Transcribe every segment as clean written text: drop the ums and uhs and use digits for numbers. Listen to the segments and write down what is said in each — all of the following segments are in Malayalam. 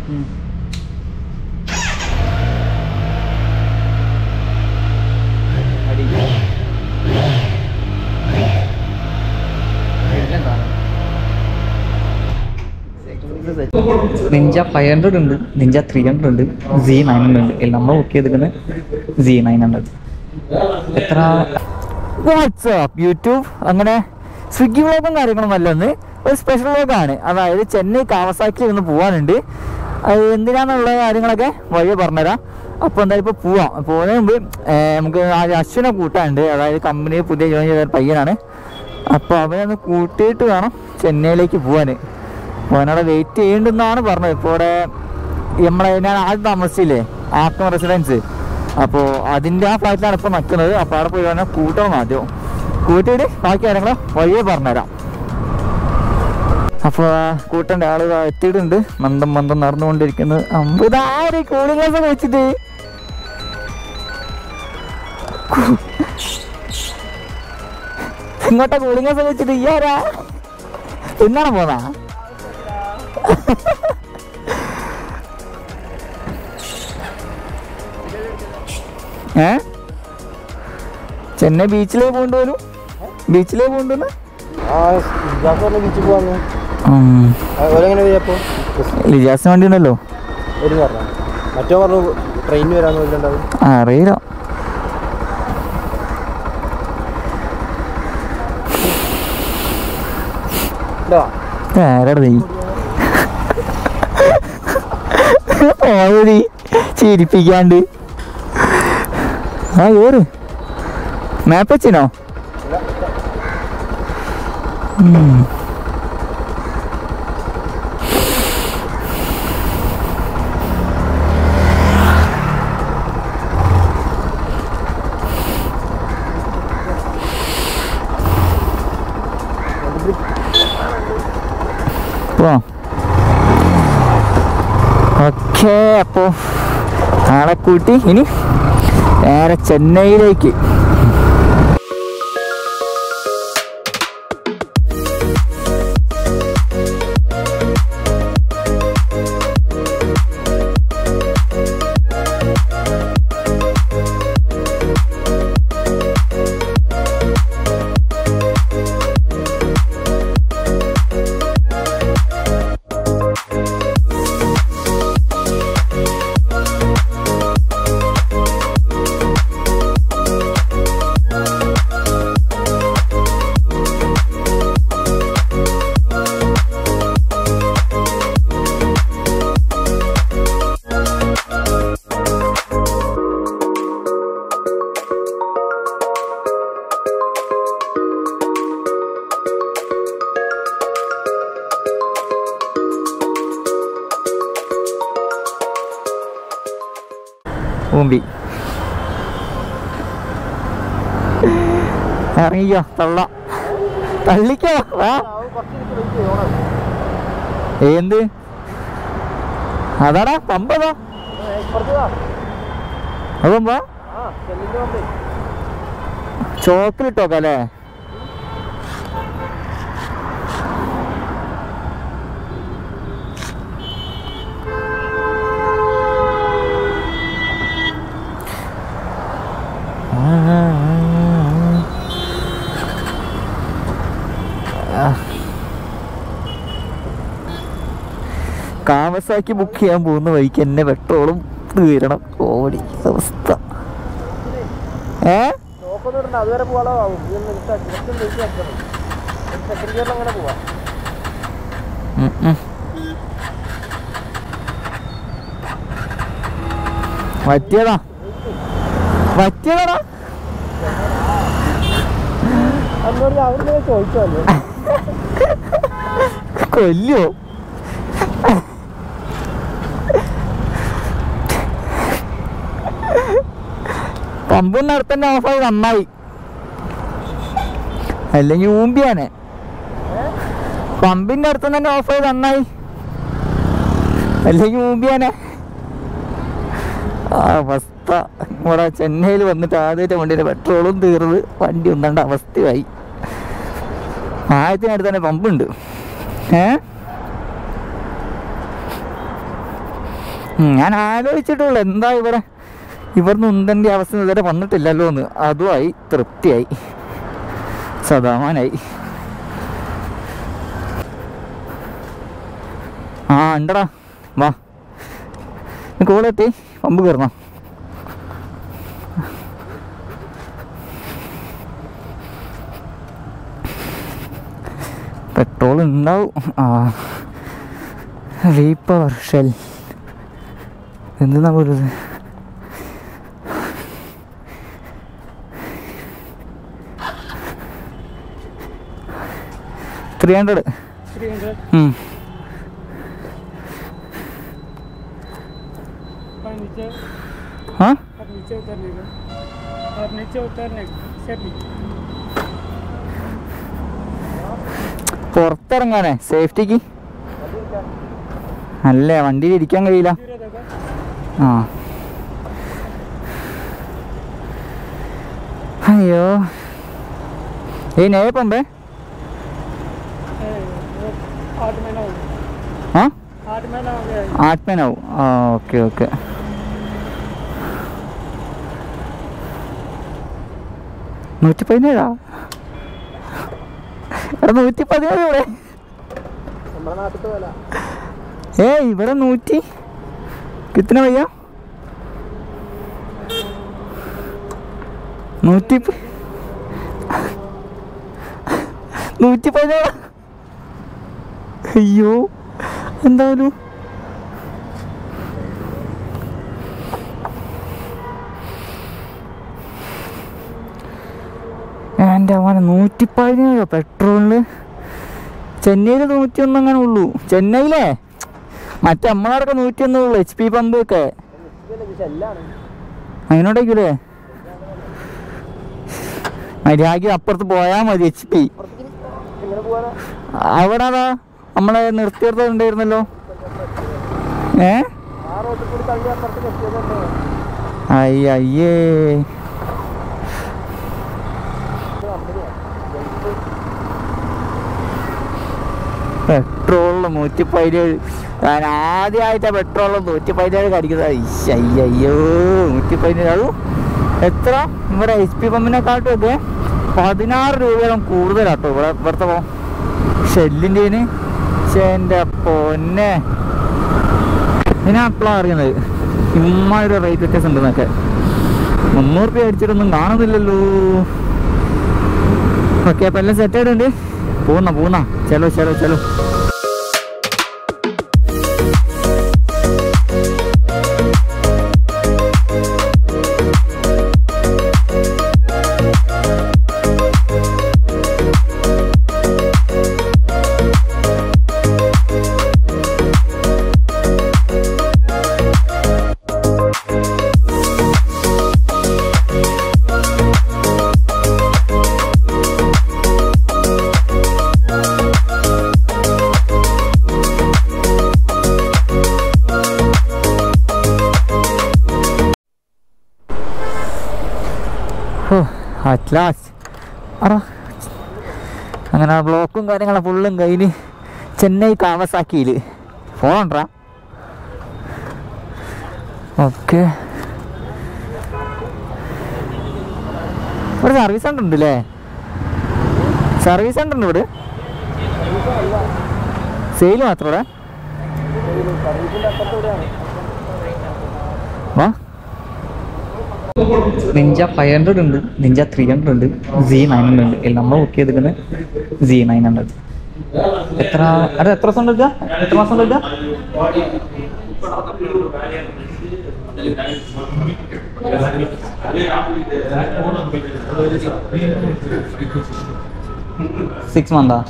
നിഞ്ച 500 ഉണ്ട്, നിഞ്ച 300 ഉണ്ട്, Z900 ഉണ്ട്. നമ്മൾ ബുക്ക് ചെയ്തിരിക്കുന്നത് Z900. എത്ര വാട്സാപ്പ് യൂട്യൂബ് അങ്ങനെ സ്വിഗ്ഗി വ്ളോഗും കാര്യങ്ങളും അല്ലെന്ന് ഒരു സ്പെഷ്യൽ വ്ളോഗാണ്. അതായത് ചെന്നൈ കാവസാക്കി ഒന്ന് പോകാനുണ്ട്. അത് എന്തിനാന്നുള്ള കാര്യങ്ങളൊക്കെ വഴി പറഞ്ഞുതരാം. അപ്പോൾ എന്തായാലും ഇപ്പോൾ പോവാം. പോകുന്നതിന് മുമ്പ് നമുക്ക് അശ്വിനെ കൂട്ടാനുണ്ട്. അതായത് കമ്പനിയിൽ പുതിയ ജോയിൻ ചെയ്ത ഒരു പയ്യനാണ്. അപ്പോൾ അവനൊന്ന് കൂട്ടിയിട്ട് വേണം ചെന്നൈയിലേക്ക് പോകാൻ. അപ്പോൾ അവനവിടെ വെയിറ്റ് ചെയ്യേണ്ടെന്നാണ് പറഞ്ഞത്. ഇപ്പോൾ ഇവിടെ ഞാൻ ആദ്യം താമസിച്ചില്ലേ ആക്കം റെസിഡൻസ്, അപ്പോൾ അതിൻ്റെ ആ ഫ്ലാറ്റിലാണ് ഇപ്പോൾ നിൽക്കുന്നത്. അപ്പോൾ അവിടെ പോയി വേണം കൂട്ടണം. ആദ്യം കൂട്ടിയിട്ട് ബാക്കി കാര്യങ്ങൾ വഴിയെ പറഞ്ഞുതരാം. അപ്പോൾ കൂട്ടേണ്ട ആൾ എത്തിയിട്ടുണ്ട്. മന്ദം നടന്നുകൊണ്ടിരിക്കുന്നത്. 50 കൂളിംഗ് ഗ്ലാസ് ഒക്കെ വെച്ചിട്ട് ഇങ്ങോട്ടാ കൂളിംഗ് ഗ്ലാസ് ഒക്കെ വെച്ചിട്ട് ഇയാരാ എന്നാണ് പോന്നാ? ചെന്നൈ ബീച്ചിലേക്ക് പോകണ്ടു ബീച്ചിലേക്ക് പോകണ്ടെന്ന് ലിജാസിന് വണ്ടി ഉണ്ടല്ലോ. അറിയില്ല. ആരാട നീ പോയി ചിരിപ്പിക്കാണ്ട്? ആ കേറ്. മാപ്പ് വെച്ചിനോ? ഓക്കെ, അപ്പോ ആളെ കൂട്ടി ഇനി നേരെ ചെന്നൈയിലേക്ക്. ൂമ്പി ഇറങ്ങിക്കോ, തള്ളിക്കോ. എന്ത് അതാടാ പമ്പതാ അതെന്താ ചോക്കിലിട്ടോക്കല്ലേ? കാവസാക്കി ബുക്ക് ചെയ്യാൻ പോകുന്ന വഴിക്ക് എന്നെ പെട്രോളും തീരണം. ഓടി അവസ്ഥ. പറ്റിയതാടാ കൊല്ലോ. പമ്പിന്റെ അടുത്ത് തന്നെ ഓഫായി നന്നായി, അല്ലെങ്കിൽ ഊമ്പിയാനെ. പമ്പിന്റെ അടുത്ത് തന്നെ ഓഫായി നന്നായി, അല്ലെങ്കിൽ ഊമ്പിയാനെ. ആ അവസ്ഥ ഇവിടെ ചെന്നൈയിൽ വന്നിട്ട് ആദ്യമായിട്ട് വണ്ടിയുടെ പെട്രോളും തീർന്ന് വണ്ടി ഒന്നണ്ട അവസ്ഥയായി. ആദ്യത്തിനടുത്ത് തന്നെ പമ്പുണ്ട്. ഞാൻ ആലോചിച്ചിട്ടുള്ളൂ എന്താ ഇവിടുന്ന് ഉന്തൻ്റെ അവസ്ഥ ഇതുവരെ വന്നിട്ടില്ലല്ലോ എന്ന്. അതുമായി തൃപ്തിയായി, സമാധാനായി. ആ ഉണ്ടടാ, വാ കോളെത്തി പമ്പ് കയറണം. പെട്രോൾ ഉണ്ടാവും. ആ വേപ്പർ ഷെൽ എന്തെന്നാ പോലത്. $300. हाँ नीचे उतरने का और नीचे उतरने से പുറത്തിറങ്ങാനേ സേഫ്റ്റിക്ക് അല്ലേ, വണ്ടിയിൽ ഇരിക്കാൻ കഴിയില്ല. ആ അയ്യോ നേ പമ്പേ. हाँ 8 महीना हो. Okay okay. $117 $117 ഇവിടെ. ഇവിടെ 100 कितना भैया 117. അയ്യോ എന്തായാലും എൻ്റെ അവനെ 117 പെട്രോളിന്. ചെന്നൈയിൽ 101 അങ്ങനെ ഉള്ളൂ. ചെന്നൈയിലേ മറ്റേ നമ്മളവിടെയൊക്കെ 101 ഉള്ളൂ. HP പമ്പ് ഒക്കെ അതിനോടേക്കൂലേ മര്യാദയ്ക്ക് അപ്പുറത്ത് പോയാൽ മതി. HP അവിടെ അതാ നമ്മളെ നിർത്തിയെടുത്തുണ്ടായിരുന്നല്ലോ. അയ്യേ പെട്രോളിന് 117. ഞാൻ ആദ്യമായിട്ടാണ് പെട്രോളിന് 117 കടിക്കുന്നത്. അയ്യോ 117. അത് എത്ര ഇവിടെ HP പമ്പിനെക്കാട്ടും ഒക്കെ 16 രൂപയോളം കൂടുതലാട്ടോ ഇവിടുത്തെ ഷെല്ലിൻ്റെ. പക്ഷേ എൻ്റെ പൊന്നെ ഞാൻ അപ്പോഴാണ് അറിയുന്നത് ഇമ്മാതിരി റേറ്റ് വ്യത്യാസം ഉണ്ടെന്നൊക്കെ. 300 രൂപ അടിച്ചിട്ടൊന്നും കാണുന്നില്ലല്ലോ. ഓക്കെ അപ്പം എല്ലാം സെറ്റ് ആയിട്ടുണ്ട്. പോന്ന ചലോ. അങ്ങനെ ബ്ലോക്കും കാര്യങ്ങളും ഫുള്ളും കയ്യിൽ. ചെന്നൈ കാവസാക്കിയിൽ പോകണ്ടാ. ഓക്കെ ഇവിടെ സർവീസ് സെൻ്റർ ഉണ്ടല്ലേ? സർവീസ് സെൻ്റർ ഉണ്ട് ഇവിടെ. സെയിൽ മാത്രം ഇവിടെ. വാ നിഞ്ച 500 ഉണ്ട്, നിഞ്ച 300 ഉണ്ട്, Z900 ഉണ്ട്. എല്ലാം നമ്മൾ ബുക്ക് ചെയ്തിരിക്കുന്നത് Z900. എത്ര ദിവസം എടുക്കുക? എത്ര മാസം എടുക്കുക? 6 മന്താ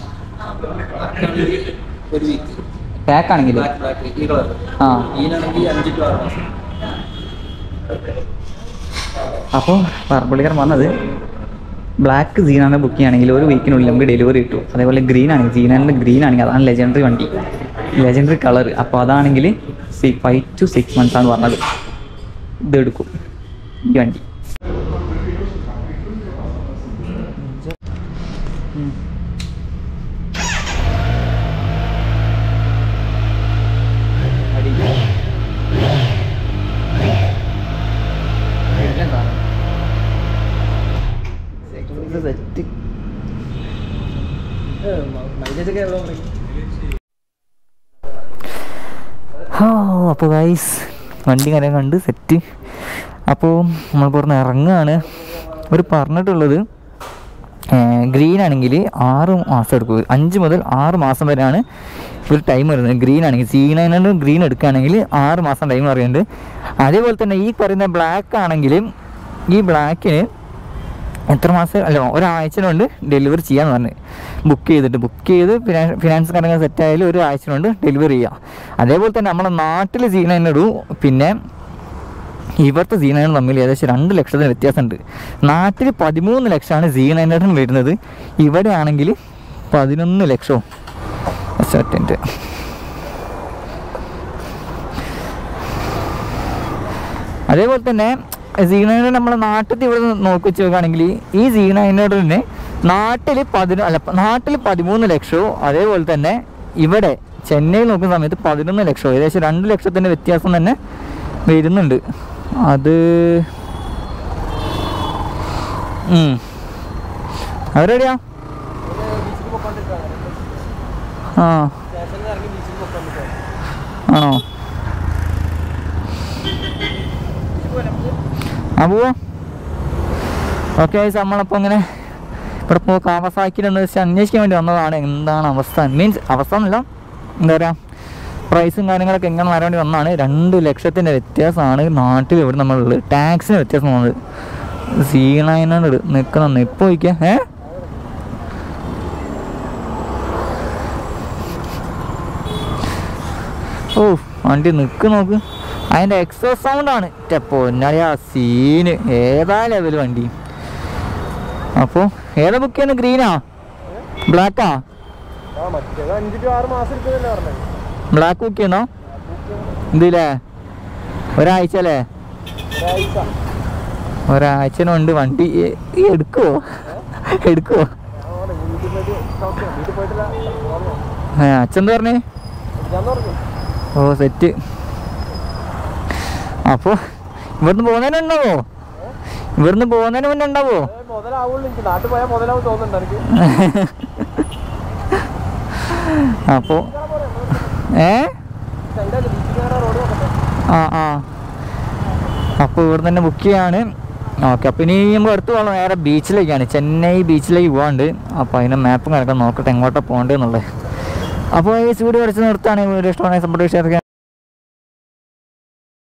പാക്ക് ആണെങ്കിൽ? ആ അപ്പോൾ പുള്ളിക്കാരൻ പറഞ്ഞത് ബ്ലാക്ക് Z9 ബുക്ക് ചെയ്യുകയാണെങ്കിൽ ഒരു വീക്കിനുള്ളിൽ നമുക്ക് ഡെലിവറി കിട്ടും. അതേപോലെ ഗ്രീൻ ആണെങ്കിൽ Z9 ഗ്രീൻ ആണെങ്കിൽ അതാണ് ലെജൻഡറി വണ്ടി, ലെജൻഡറി കളർ. അപ്പോൾ അതാണെങ്കിൽ 5 to 6 months ആണ് പറഞ്ഞത്. ഇതെടുക്കും ഈ വണ്ടി. അടി അപ്പോൾ ഗൈസ് വണ്ടി കാര്യം കണ്ട് സെറ്റ്. അപ്പോൾ നമ്മൾ പുറത്ത് ഇറങ്ങുകയാണ്. അവർ പറഞ്ഞിട്ടുള്ളത് ഗ്രീൻ ആണെങ്കിൽ 6 മാസം എടുക്കും, 5 മുതൽ 6 മാസം വരെയാണ് ഒരു ടൈം വരുന്നത്. ഗ്രീൻ ആണെങ്കിൽ C9 ഗ്രീൻ എടുക്കുകയാണെങ്കിൽ 6 മാസം ടൈം പറയുന്നുണ്ട്. അതേപോലെ തന്നെ ഈ പറയുന്ന ബ്ലാക്ക് ആണെങ്കിൽ ഈ ബ്ലാക്കിന് എത്ര മാസം അല്ല ഒരാഴ്ച ഡെലിവറി ചെയ്യാന്ന് പറഞ്ഞ് ബുക്ക് ചെയ്ത് ഫിനാൻസ് കാര്യങ്ങൾ സെറ്റായാലും ഒരാഴ്ച ഡെലിവറി ചെയ്യുക. അതേപോലെ തന്നെ നമ്മുടെ നാട്ടിൽ C9 ഇടും, പിന്നെ ഇവിടുത്തെ C9 തമ്മിൽ ഏകദേശം 2 ലക്ഷത്തിന് വ്യത്യാസമുണ്ട്. നാട്ടിൽ 13 ലക്ഷമാണ് C9 വരുന്നത്, ഇവിടെ ആണെങ്കിൽ 11 ലക്ഷവും. സെറ്റൻറ്റ് അതേപോലെ തന്നെ C9 നമ്മളെ നാട്ടിൽ ഇവിടെ നോക്കി വെച്ച് നോക്കുകയാണെങ്കിൽ ഈ C9 നാട്ടിൽ 13 ലക്ഷവും, അതേപോലെ തന്നെ ഇവിടെ ചെന്നൈയിൽ നോക്കുന്ന സമയത്ത് 11 ലക്ഷവും, ഏകദേശം 2 ലക്ഷത്തിൻ്റെ വ്യത്യാസം തന്നെ വരുന്നുണ്ട്. അത് അവരെവിടെയാ? ആണോ? പോവാ. ഓക്കെ, നമ്മളപ്പോൾ അങ്ങനെ ഇവിടെ കാവസാക്കിയിലെന്ന് വെച്ചാൽ അന്വേഷിക്കാൻ വേണ്ടി വന്നതാണ്. എന്താണ് അവസ്ഥ, മീൻസ് അവസ്ഥ എന്നല്ല, എന്താ പറയുക, പ്രൈസും കാര്യങ്ങളൊക്കെ എങ്ങനെ വരാൻ വേണ്ടി വന്നതാണ്. 2 ലക്ഷത്തിൻ്റെ വ്യത്യാസമാണ് നാട്ടിൽ ഇവിടെ നമ്മളുള്ളത്. ടാക്സിന് വ്യത്യാസം വന്നത്. C9 നിൽക്കണം ഇപ്പോൾ വയ്ക്കുക. ഓ വണ്ടി നോക്ക്, അതിൻ്റെ എക്സോസ് സൗണ്ടാണ് പൊന്നാളിയ സീന്. ഏതാ ലെവൽ വണ്ടി. അപ്പോൾ ഏതാ ബുക്ക് ചെയ്യുന്നത്? ഗ്രീനാ ബ്ലാക്കാ? ബ്ലാക്ക് ബുക്ക് ചെയ്യുന്നോ? ഇതില്ലേ ഒരാഴ്ച അല്ലേ? ഒരാഴ്ചനുണ്ട് വണ്ടി. എടുക്കുവോ? അച്ഛൻ പറഞ്ഞേ? ഓ സെറ്റ്. അപ്പോൾ ഇവിടുന്ന് പോകുന്നതിന് ഉണ്ടാവോ? മുന്നേ ഉണ്ടാവോ? അപ്പോൾ അപ്പോൾ ഇവിടെ തന്നെ ബുക്ക് ചെയ്യാണ്. ഓക്കെ, അപ്പോൾ ഇനി നമുക്ക് അടുത്ത് പോകണം നേരെ ബീച്ചിലേക്കാണ്. ചെന്നൈ ബീച്ചിലേക്ക് പോകാണ്ട്. അപ്പോൾ അതിൻ്റെ മാപ്പും കാര്യമൊക്കെ നോക്കട്ടെ എങ്ങോട്ടാണ് പോകേണ്ടതെന്നുള്ളത്. അപ്പോൾ ഈ വീഡിയോ അടിച്ച് നിർത്താണ്. വീഡിയോ ഇഷ്ടമാണെങ്കിൽ സപ്പോർട്ട് ഷെയർ ചെയ്യാൻ